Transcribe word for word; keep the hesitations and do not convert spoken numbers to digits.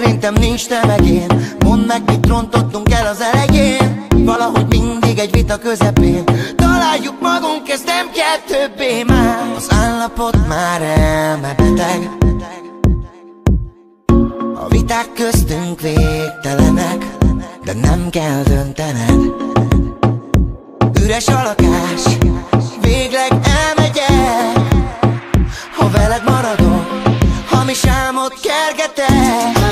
Szerintem nincs te meg én. Mondd meg, mit rontottunk el az elején. Valahogy mindig egy vita közepén találjuk magunk, ez nem kell többé már. Az állapot már elmebeteg, a viták köztünk végtelenek, de nem kell döntened. Üres a lakás, végleg elmegyek. Ha veled maradok, hamis álmot kergetek.